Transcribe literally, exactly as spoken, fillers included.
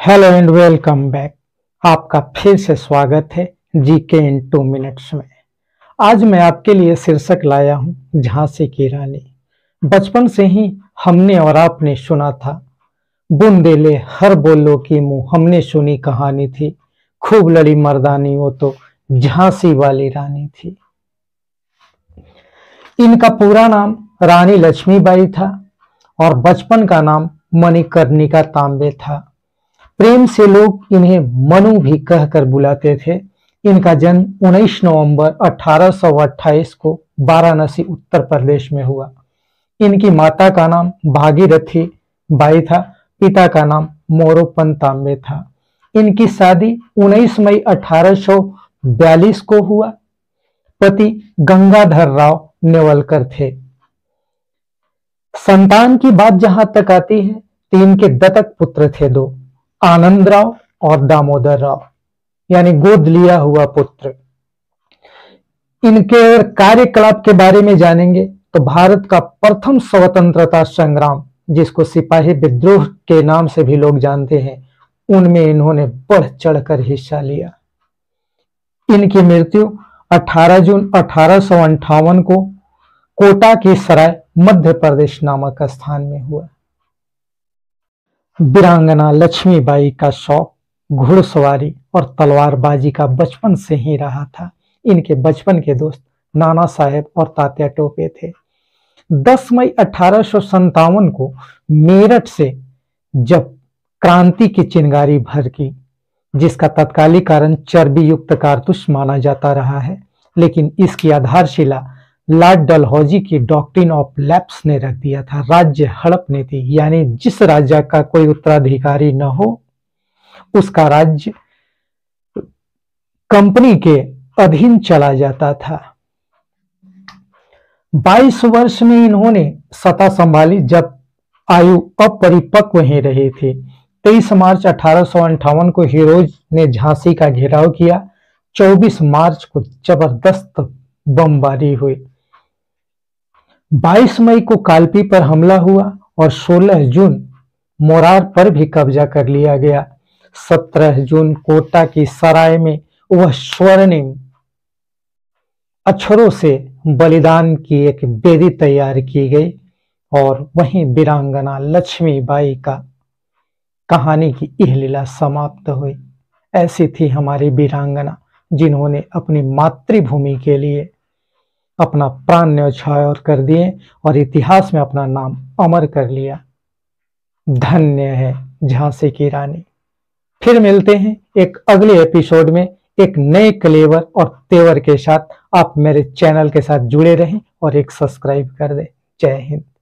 Hello and welcome back. आपका फिर से स्वागत है जीके इन टू मिनट्स में। आज मैं आपके लिए शीर्षक लाया हूं झांसी की रानी। बचपन से ही हमने और आपने सुना था, बुंदेले हर बोलो की मुंह हमने सुनी कहानी थी, खूब लड़ी मर्दानी वो तो झांसी वाली रानी थी। इनका पूरा नाम रानी लक्ष्मीबाई था और बचपन का नाम मणिकर्णिका तांबे था। प्रेम से लोग इन्हें मनु भी कहकर बुलाते थे। इनका जन्म उन्नीस नवंबर अठारह सौ अट्ठाईस को वाराणसी उत्तर प्रदेश में हुआ। इनकी माता का नाम भागीरथी बाई था, पिता का नाम मोरोपन तांबे था। इनकी शादी उन्नीस मई अठारह सौ बयालीस को हुआ। पति गंगाधर राव नेवलकर थे। संतान की बात जहां तक आती है तो इनके दत्तक पुत्र थे दो, आनंद राव और दामोदर राव, यानी गोद लिया हुआ पुत्र। इनके कार्यकलाप के बारे में जानेंगे तो भारत का प्रथम स्वतंत्रता संग्राम, जिसको सिपाही विद्रोह के नाम से भी लोग जानते हैं, उनमें इन्होंने बढ़ चढ़कर हिस्सा लिया। इनकी मृत्यु अठारह जून अठारह सौ अंठावन को कोटा की सराय मध्य प्रदेश नामक स्थान में हुआ। वीरांगना लक्ष्मीबाई का शौक घुड़सवारी और तलवारबाजी का बचपन से ही रहा था। इनके बचपन के दोस्त नाना साहेब और तात्या टोपे थे। दस मई अठारह सौ संतावन को मेरठ से जब क्रांति की चिंगारी भड़की, जिसका तत्कालीन कारण चर्बी युक्त कारतूस माना जाता रहा है, लेकिन इसकी आधारशिला लॉर्ड डलहौजी की डॉक्ट्रिन ऑफ लैप्स ने रख दिया था। राज्य हड़प नीति, यानी जिस राज्य का कोई उत्तराधिकारी न हो उसका राज्य कंपनी के अधीन चला जाता था। बाईस वर्ष में इन्होंने सत्ता संभाली जब आयु अपरिपक्व ही रही थी। तेईस मार्च अठारह सौ अंठावन को हिरोज ने झांसी का घेराव किया। चौबीस मार्च को जबरदस्त बमबारी हुई। बाईस मई को कालपी पर हमला हुआ और सोलह जून मोरार पर भी कब्जा कर लिया गया। सत्रह जून कोटा की सराय में वह स्वर्णिम अक्षरों से बलिदान की एक वेदी तैयार की गई और वहीं वीरांगना लक्ष्मीबाई का कहानी की यह लीला समाप्त हुई। ऐसी थी हमारी वीरांगना, जिन्होंने अपनी मातृभूमि के लिए अपना प्राण न्यौछावर कर दिए और इतिहास में अपना नाम अमर कर लिया। धन्य है झांसी की रानी। फिर मिलते हैं एक अगले एपिसोड में एक नए क्लेवर और तेवर के साथ। आप मेरे चैनल के साथ जुड़े रहें और एक सब्सक्राइब कर दें। जय हिंद।